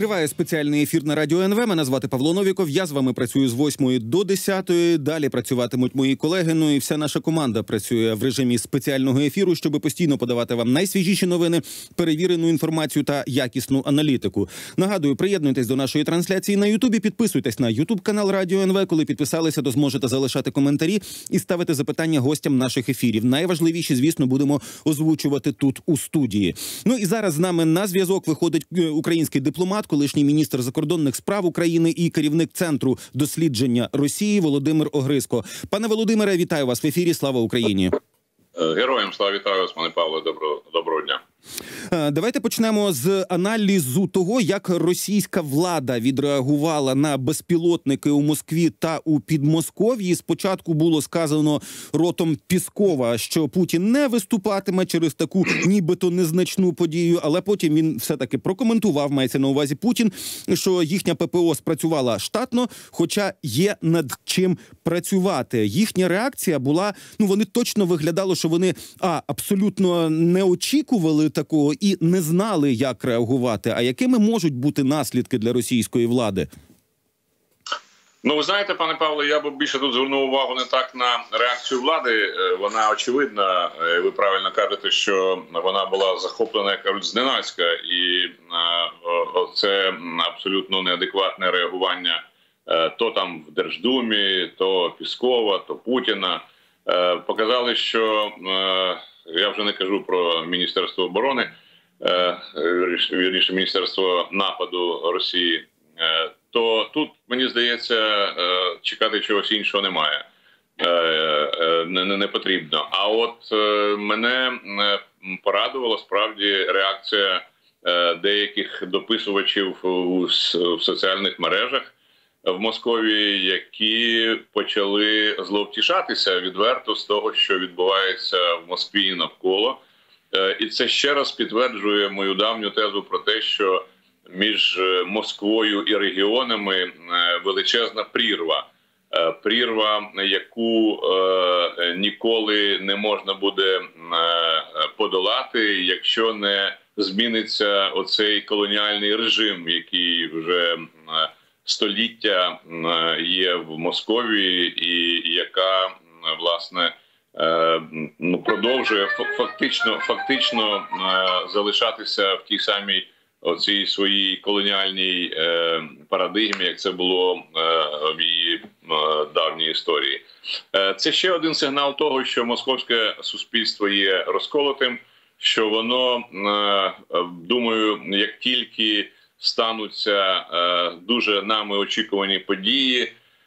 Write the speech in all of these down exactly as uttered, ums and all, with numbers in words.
Триває спеціальний ефір на Радіо ен ве. Мене звати Павло Новіков. Я з вами працюю з восьмої до десятої. Далі працюватимуть мої колеги. Ну і вся наша команда працює в режимі спеціального ефіру, щоб постійно подавати вам найсвіжіші новини, перевірену інформацію та якісну аналітику. Нагадую, приєднуйтесь до нашої трансляції на Ютубі, підписуйтесь на Ютуб-канал Радіо ен ве. Коли підписалися, то зможете залишати коментарі і ставити запитання гостям наших ефірів. Найважливіші, звісно, будемо озвучувати тут у студії. Ну і зараз з нами на зв'язок виходить український дипломат, колишній міністр закордонних справ України і керівник Центру дослідження Росії Володимир Огризко. Пане Володимире, вітаю вас в ефірі. Слава Україні! Героям слава, вітаю вас, пане Павло. Доброго, доброго дня. Давайте почнемо з аналізу того, як російська влада відреагувала на безпілотники у Москві та у Підмосков'ї. Спочатку було сказано ротом Пєскова, що Путін не виступатиме через таку нібито незначну подію, але потім він все-таки прокоментував, мається на увазі Путін, що їхня пе пе о спрацювала штатно, хоча є над чим працювати. Їхня реакція була, ну вони точно виглядало, що вони а, абсолютно не очікували такого і не знали, як реагувати. А якими можуть бути наслідки для російської влади? Ну, ви знаєте, пане Павло, я б більше тут звернув увагу не так на реакцію влади. Вона очевидна. Ви правильно кажете, що вона була захоплена, як кажуть, зненацька. І це абсолютно неадекватне реагування то там в Держдумі, то Пєскова, то Путіна. Показали, що... Я вже не кажу про Міністерство оборони, вірніше, Міністерство нападу Росії, то тут, мені здається, чекати чогось іншого немає, не, не, не потрібно. А от мене порадувала справді реакція деяких дописувачів у соціальних мережах в Московії, які почали зловтішатися відверто з того, що відбувається в Москві і навколо. І це ще раз підтверджує мою давню тезу про те, що між Москвою і регіонами величезна прірва. Прірва, яку ніколи не можна буде подолати, якщо не зміниться оцей колоніальний режим, який вже століття є в Московії і яка, власне, ну, продовжує фактично, фактично залишатися в тій самій оцій своїй колоніальній парадигмі, як це було в її давній історії. Це ще один сигнал того, що московське суспільство є розколотим, що воно, думаю, як тільки стануться дуже нами очікувані події,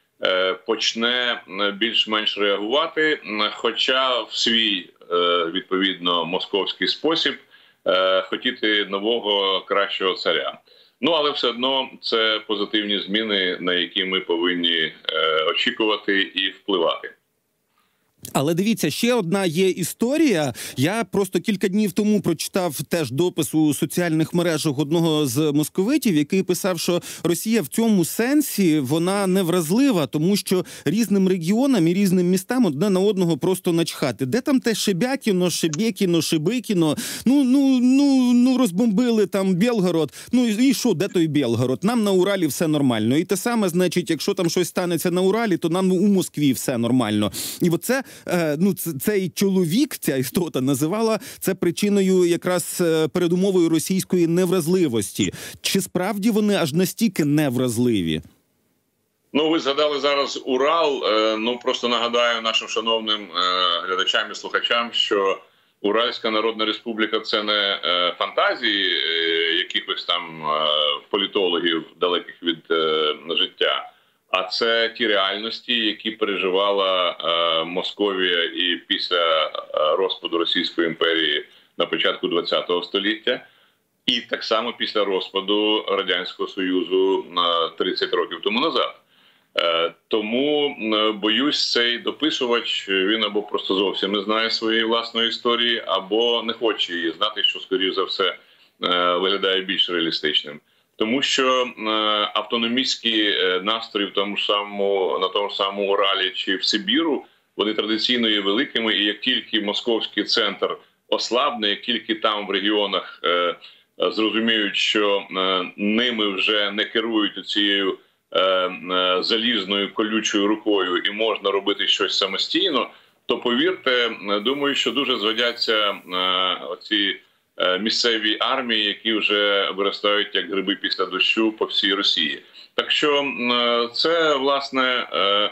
почне більш-менш реагувати, хоча в свій, відповідно, московський спосіб хотіти нового, кращого царя. Ну, але все одно це позитивні зміни, на які ми повинні очікувати і впливати. Але дивіться, ще одна є історія. Я просто кілька днів тому прочитав теж допис у соціальних мережах одного з московитів, який писав, що Росія в цьому сенсі, вона невразлива, тому що різним регіонам і різним містам одне на одного просто начхати. Де там те Шебякіно, Шебекіно, Шибикіно? Ну, ну, ну, ну розбомбили там Білгород. Ну і що, де той Білгород? Нам на Уралі все нормально. І те саме, значить, якщо там щось станеться на Уралі, то нам у Москві все нормально. І оце ну, цей чоловік, ця істота називала це причиною якраз передумовою російської невразливості. Чи справді вони аж настільки невразливі? Ну, ви згадали зараз Урал. Ну, просто нагадаю нашим шановним глядачам і слухачам, що Уральська Народна Республіка – це не фантазії якихось там політологів, далеких від життя, а це ті реальності, які переживала е, Московія і після розпаду Російської імперії на початку ХХ століття, і так само після розпаду Радянського Союзу на тридцять років тому назад. Е, тому, е, боюсь, цей дописувач, він або просто зовсім не знає своєї власної історії, або не хоче її знати, що, скоріш за все, е, виглядає більш реалістичним. Тому що е, автономістські е, настрої в тому ж самому, на тому ж самому Уралі чи в Сибіру, вони традиційно є великими, і як тільки московський центр ослабне, як тільки там в регіонах е, зрозуміють, що ними вже не керують цією залізною колючою рукою і можна робити щось самостійно, то, повірте, думаю, що дуже згодяться оці місцеві армії, які вже виростають як гриби після дощу по всій Росії. Так що це, власне,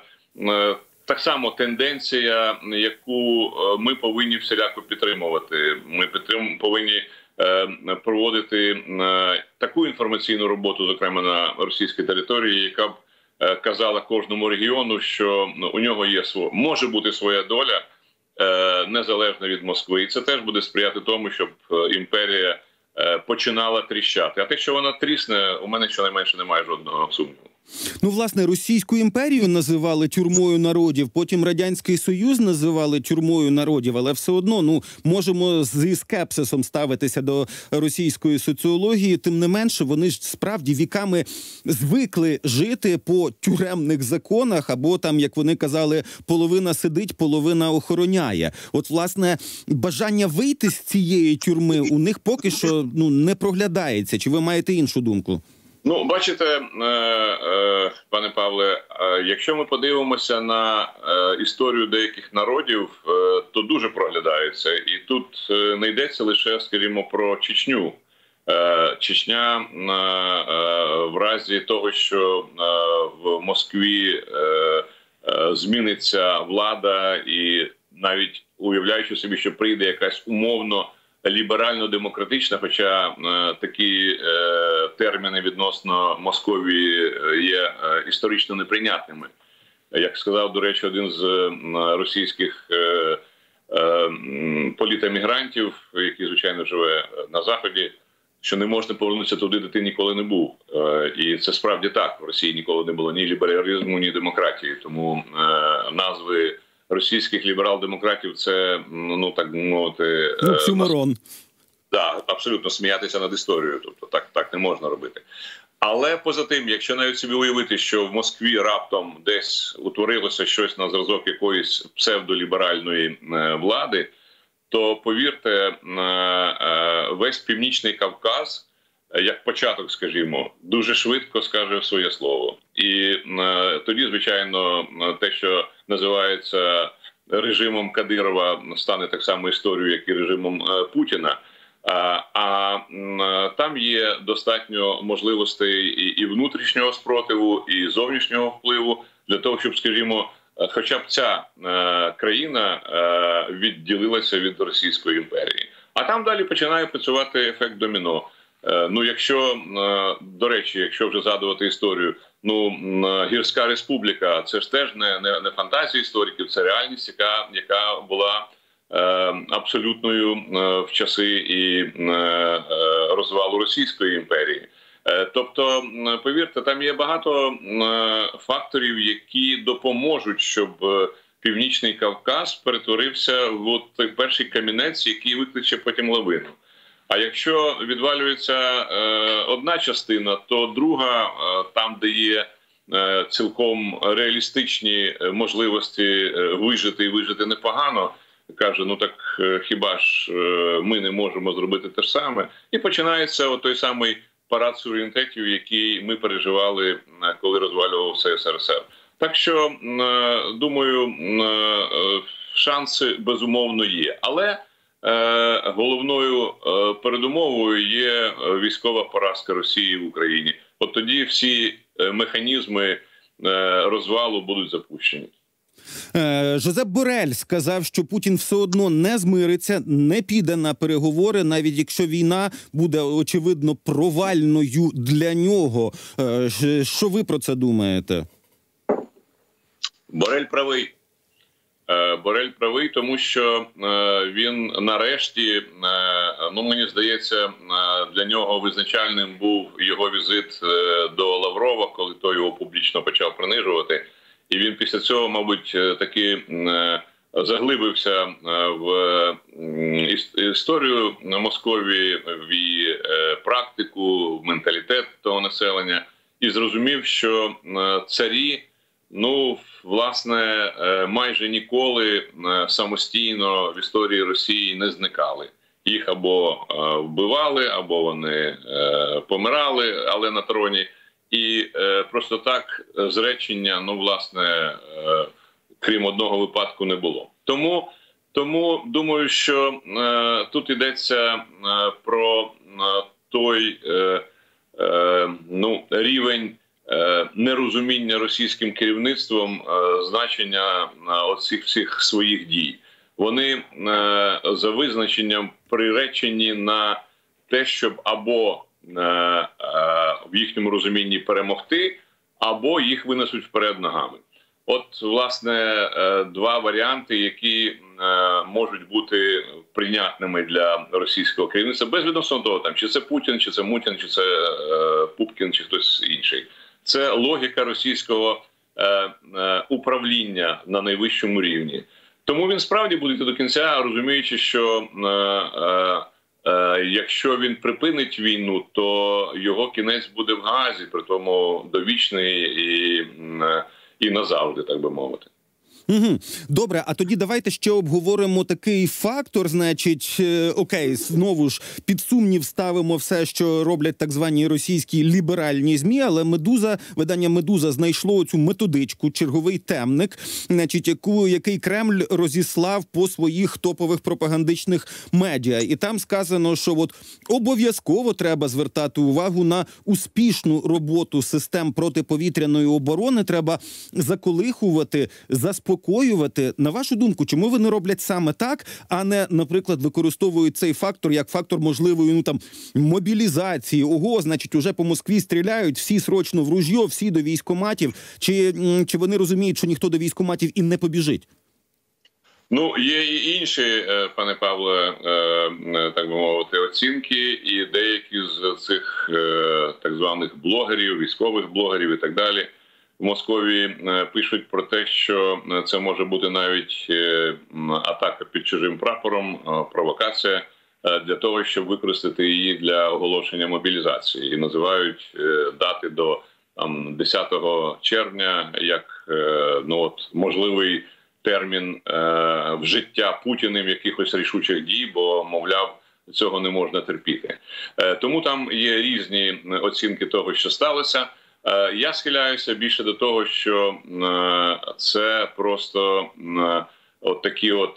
так само тенденція, яку ми повинні всіляко підтримувати. Ми підтрим... повинні проводити таку інформаційну роботу, зокрема на російській території, яка б казала кожному регіону, що у нього є своя, може бути своя доля, незалежно від Москви. І це теж буде сприяти тому, щоб імперія починала тріщати. А те, що вона трісне, у мене щонайменше немає жодного сумніву. Ну, власне, Російську імперію називали тюрмою народів, потім Радянський Союз називали тюрмою народів, але все одно, ну, можемо зі скепсисом ставитися до російської соціології, тим не менше, вони ж справді віками звикли жити по тюремних законах, або там, як вони казали, половина сидить, половина охороняє. От, власне, бажання вийти з цієї тюрми у них поки що, ну, не проглядається. Чи ви маєте іншу думку? Ну, бачите, пане Павле, якщо ми подивимося на історію деяких народів, то дуже проглядається. І тут не йдеться лише, скажімо, про Чечню. Чечня в разі того, що в Москві зміниться влада і навіть уявляючи собі, що прийде якась умовно ліберально-демократична, хоча е, такі е, терміни відносно Московії є е, історично неприйнятними. Як сказав, до речі, один з е, російських е, е, політемігрантів, який, звичайно, живе на Заході, що не можна повернутися туди, де ти ніколи не був. Е, і це справді так. В Росії ніколи не було ні лібералізму, ні демократії. Тому е, назви російських ліберал-демократів – це, ну, так мовити... Оксюморон. Так, да, абсолютно сміятися над історією. Тобто так, так не можна робити. Але поза тим, якщо навіть собі уявити, що в Москві раптом десь утворилося щось на зразок якоїсь псевдоліберальної влади, то, повірте, весь Північний Кавказ, як початок, скажімо, дуже швидко скаже своє слово. І тоді, звичайно, те, що називається режимом Кадирова, стане так само історією, як і режимом Путіна. А, а там є достатньо можливостей і, і внутрішнього спротиву, і зовнішнього впливу для того, щоб, скажімо, хоча б ця е, країна е, відділилася від Російської імперії. А там далі починає працювати ефект доміно. Е, ну, якщо, е, до речі, якщо вже згадувати історію, ну, Гірська Республіка – це ж теж не, не, не фантазія істориків, це реальність, яка, яка була абсолютною в часи і розвалу Російської імперії. Тобто, повірте, там є багато факторів, які допоможуть, щоб Північний Кавказ перетворився в той перший камінець, який викличе потім лавину. А якщо відвалюється одна частина, то друга, там, де є цілком реалістичні можливості вижити і вижити непогано, каже, ну так хіба ж ми не можемо зробити те ж саме? І починається той самий парад суверенітетів, який ми переживали, коли розвалювався ес ер ес ер. Так що, думаю, шанси безумовно є. Але головною передумовою є військова поразка Росії в Україні. От тоді всі механізми розвалу будуть запущені. Жозеп Борель сказав, що Путін все одно не змириться, не піде на переговори, навіть якщо війна буде, очевидно, провальною для нього. Що ви про це думаєте? Борель правий. Борель правий, тому що він нарешті, ну мені здається, для нього визначальним був його візит до Лаврова, коли той його публічно почав принижувати. І він після цього, мабуть, таки заглибився в історію Московії, в її практику, в менталітет того населення. І зрозумів, що царі, ну, власне, майже ніколи самостійно в історії Росії не зникали. Їх або вбивали, або вони помирали, але на троні. І просто так зречення, ну, власне, крім одного випадку, не було. Тому, тому думаю, що е, тут йдеться е, про е, той е, е, ну, рівень е, нерозуміння російським керівництвом е, значення е, оцих всіх своїх дій. Вони е, за визначенням приречені на те, щоб або е, е, в їхньому розумінні перемогти, або їх винесуть вперед ногами. От, власне, два варіанти, які можуть бути прийнятними для російського керівництва, без відносно того, там, чи це Путін, чи це Мутін, чи це Пупкін, чи хтось інший. Це логіка російського управління на найвищому рівні. Тому він справді буде йти до кінця, розуміючи, що якщо він припинить війну, то його кінець буде в Гаазі, при тому довічний і... і назавжди, так би мовити. Угу. Добре, а тоді давайте ще обговоримо такий фактор, значить, е, окей, знову ж під сумнів ставимо все, що роблять так звані російські ліберальні ЗМІ, але Медуза, видання Медуза знайшло цю методичку, черговий темник, значить, яку, який Кремль розіслав по своїх топових пропагандичних медіа. І там сказано, що от обов'язково треба звертати увагу на успішну роботу систем протиповітряної оборони, треба заколихувати, заспокоювати. На вашу думку, чому вони роблять саме так, а не, наприклад, використовують цей фактор як фактор можливої, ну, там, мобілізації? Ого, значить, уже по Москві стріляють, всі срочно в ружьо, всі до військкоматів. Чи, чи вони розуміють, що ніхто до військкоматів і не побіжить? Ну, є і інші, пане Павле, так би мовити, оцінки, і деякі з цих так званих блогерів, військових блогерів і так далі, в Москві пишуть про те, що це може бути навіть атака під чужим прапором, провокація для того, щоб використати її для оголошення мобілізації. І називають дати до там, десятого червня як ну, от, можливий термін вжиття Путіним якихось рішучих дій, бо, мовляв, цього не можна терпіти. Тому там є різні оцінки того, що сталося. Я схиляюся більше до того, що це просто от такі от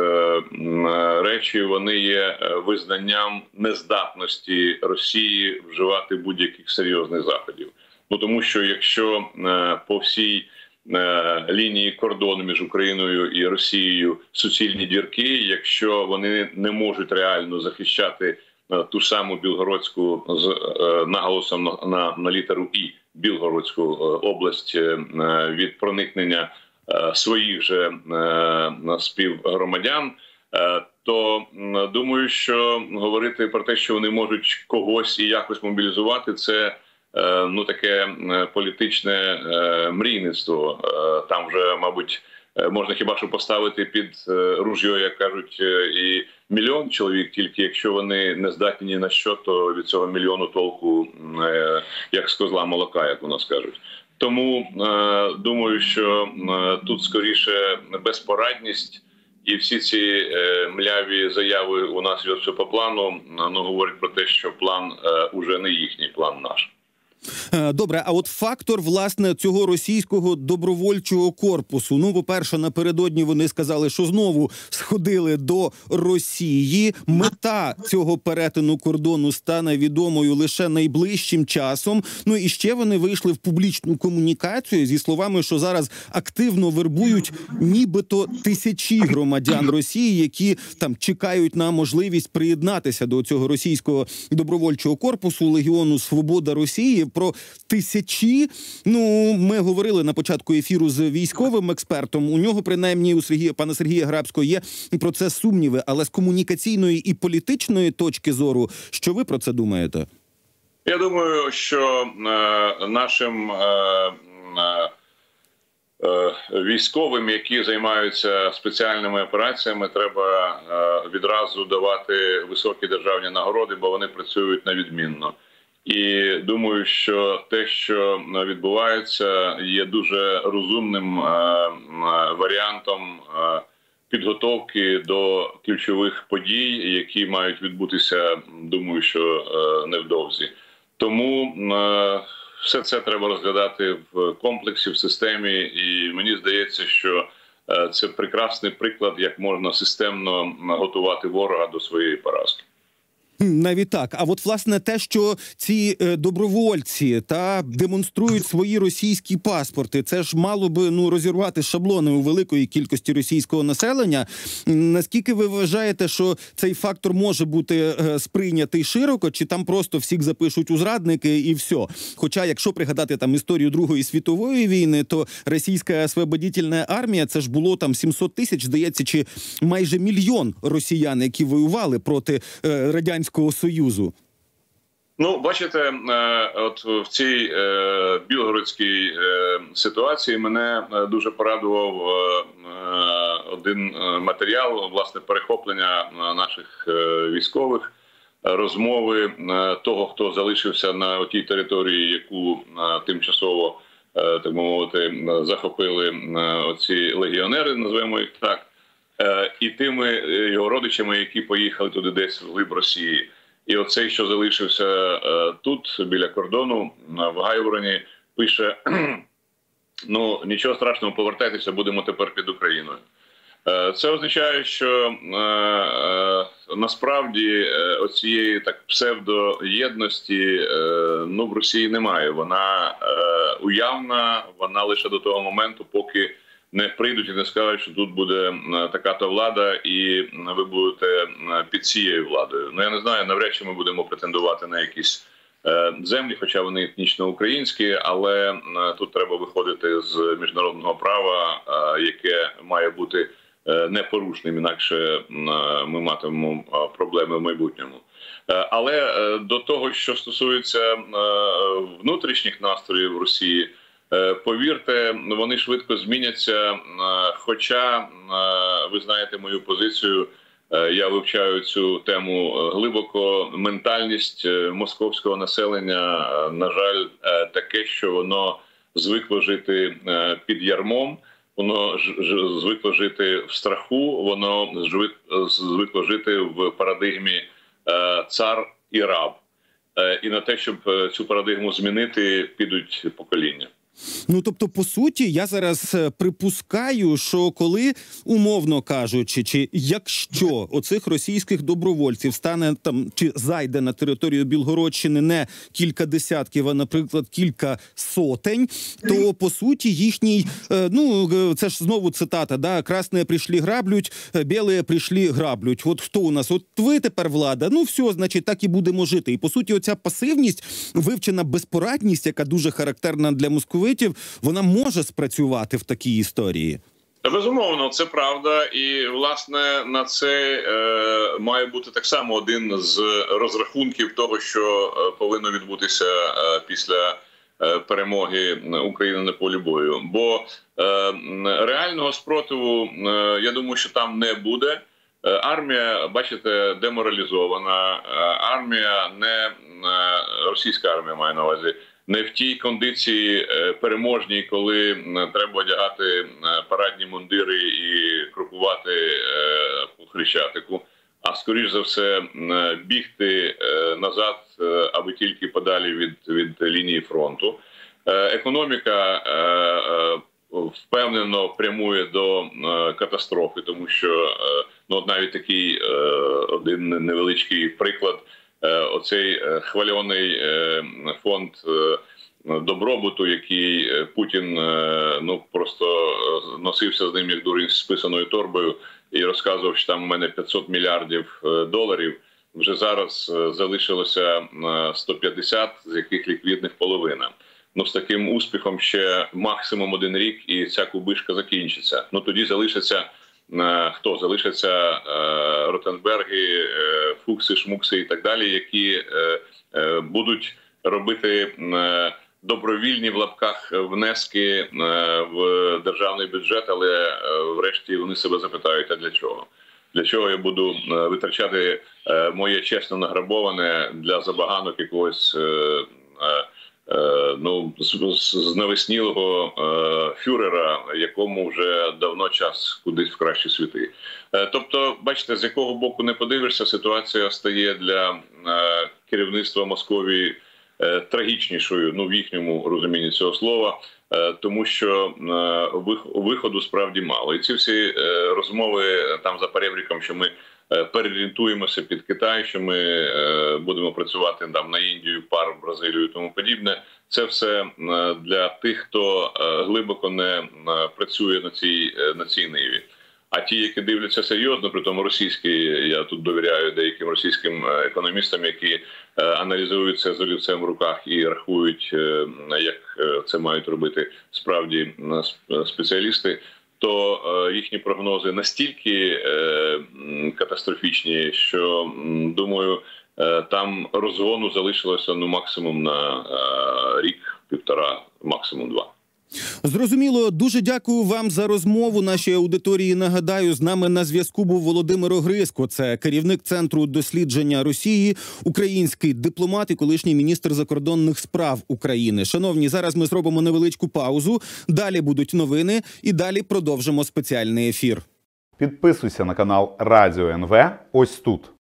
речі, вони є визнанням нездатності Росії вживати будь-яких серйозних заходів. Ну, тому що якщо по всій лінії кордону між Україною і Росією суцільні дірки, якщо вони не можуть реально захищати ту саму Білгородську з наголосом на, на, на літеру «І», Білгородську область від проникнення своїх же співгромадян, то думаю, що говорити про те, що вони можуть когось і якось мобілізувати, це ну таке політичне мрійництво. Там вже, мабуть, можна хіба що поставити під ружьо, як кажуть, і мільйон чоловік, тільки якщо вони не здатні ні на що, то від цього мільйону толку, як з козла молока, як у нас кажуть. Тому думаю, що тут скоріше безпорадність, і всі ці мляві заяви у нас все по плану, ну, говорять про те, що план уже не їхній, план наш. Добре, а от фактор, власне, цього російського добровольчого корпусу. Ну, по-перше, напередодні вони сказали, що знову сходили до Росії. Мета цього перетину кордону стане відомою лише найближчим часом. Ну, і ще вони вийшли в публічну комунікацію зі словами, що зараз активно вербують нібито тисячі громадян Росії, які там чекають на можливість приєднатися до цього російського добровольчого корпусу Легіону Свобода Росії. Про тисячі, ну, ми говорили на початку ефіру з військовим експертом. У нього, принаймні, у Сергія, пана Сергія Грабського є про це сумніви. Але з комунікаційної і політичної точки зору, що ви про це думаєте? Я думаю, що е, нашим е, е, військовим, які займаються спеціальними операціями, треба е, відразу давати високі державні нагороди, бо вони працюють на відмінно. І думаю, що те, що відбувається, є дуже розумним варіантом підготовки до ключових подій, які мають відбутися, думаю, що невдовзі. Тому все це треба розглядати в комплексі, в системі, і мені здається, що це прекрасний приклад, як можна системно готувати ворога до своєї поразки. Навіть так. А от, власне, те, що ці е, добровольці та демонструють свої російські паспорти, це ж мало би ну розірвати шаблони у великої кількості російського населення. Наскільки ви вважаєте, що цей фактор може бути е, сприйнятий широко, чи там просто всіх запишуть у зрадники і все? Хоча, якщо пригадати там історію Другої світової війни, то російська освободительна армія, це ж було там сімсот тисяч, здається, чи майже мільйон росіян, які воювали проти е, радянського Союзу. Ну, бачите, от в цій білгородській ситуації мене дуже порадував один матеріал, власне, перехоплення наших військових, розмови того, хто залишився на тій території, яку тимчасово, так мовити, захопили оці легіонери, називаємо їх так, і тими його родичами, які поїхали туди десь в глиб Росії. І оцей, що залишився тут, біля кордону, в Гайвороні, пише, ну, нічого страшного, повертайтеся, будемо тепер під Україною. Це означає, що насправді оцієї так псевдоєдності ну, в Росії немає. Вона уявна, вона лише до того моменту, поки не прийдуть і не скажуть, що тут буде така-то влада і ви будете під цією владою. Ну, я не знаю, навряд чи ми будемо претендувати на якісь землі, хоча вони етнічно-українські, але тут треба виходити з міжнародного права, яке має бути непорушним, інакше ми матимемо проблеми в майбутньому. Але до того, що стосується внутрішніх настроїв Росії, повірте, вони швидко зміняться, хоча, ви знаєте мою позицію, я вивчаю цю тему глибоко, ментальність московського населення, на жаль, таке, що воно звикло жити під ярмом, воно звикло жити в страху, воно звикло жити в парадигмі цар і раб. І на те, щоб цю парадигму змінити, підуть покоління. Ну, тобто, по суті, я зараз припускаю, що коли, умовно кажучи, чи якщо оцих російських добровольців стане там, чи зайде на територію Білгородщини не кілька десятків, а, наприклад, кілька сотень, то, по суті, їхній, ну, це ж знову цитата, да, «красные прийшли граблють, білі прийшли граблють». От хто у нас? От ви тепер влада? Ну, все, значить, так і будемо жити. І, по суті, оця пасивність, вивчена безпорадність, яка дуже характерна для Москви, вона може спрацювати в такій історії? Безумовно, це правда. І, власне, на це е, має бути так само один з розрахунків того, що повинно відбутися е, після е, перемоги України на полі бою. Бо е, реального спротиву, е, я думаю, що там не буде. Е, армія, бачите, деморалізована. Е, армія не, е, російська армія має на увазі, не в тій кондиції переможній, коли треба одягати парадні мундири і крокувати по Хрещатику, а скоріш за все бігти назад, аби тільки подалі від, від лінії фронту. Економіка впевнено прямує до катастрофи, тому що ну, навіть такий один невеличкий приклад – оцей хвальоний фонд добробуту, який Путін ну просто носився з ним як дурень з списаною торбою і розказував, що там у мене п'ятсот мільярдів доларів, вже зараз залишилося сто п'ятдесят, з яких ліквідних половина. Ну, з таким успіхом ще максимум один рік і ця кубишка закінчиться. Ну, тоді залишиться хто? Залишаться Ротенберги, Фукси, Шмукси і так далі, які будуть робити добровільні в лапках внески в державний бюджет, але врешті вони себе запитають, а для чого? Для чого я буду витрачати моє чесно награбоване для забаганок якогось ну, з навеснілого фюрера, якому вже давно час кудись в кращі світи. Тобто, бачите, з якого боку не подивишся, ситуація стає для керівництва Московії трагічнішою, ну, в їхньому розумінні цього слова, тому що виходу справді мало. І ці всі розмови там за перебріком, що ми переорієнтуємося під Китай, що ми будемо працювати там на Індію, пар, Бразилію і тому подібне, це все для тих, хто глибоко не працює на цій, на цій ниві. А ті, які дивляться серйозно, при тому російські, я тут довіряю деяким російським економістам, які аналізують це з олівцем в руках і рахують, як це мають робити справді спеціалісти, то їхні прогнози настільки катастрофічні, що, думаю, там розгону залишилося ну максимум на рік, півтора, максимум два. Зрозуміло. Дуже дякую вам за розмову. Нашій аудиторії нагадаю, з нами на зв'язку був Володимир Огриско. Це керівник Центру дослідження Росії, український дипломат і колишній міністр закордонних справ України. Шановні, зараз ми зробимо невеличку паузу. Далі будуть новини і далі продовжимо спеціальний ефір. Підписуйся на канал Радіо ен ве ось тут.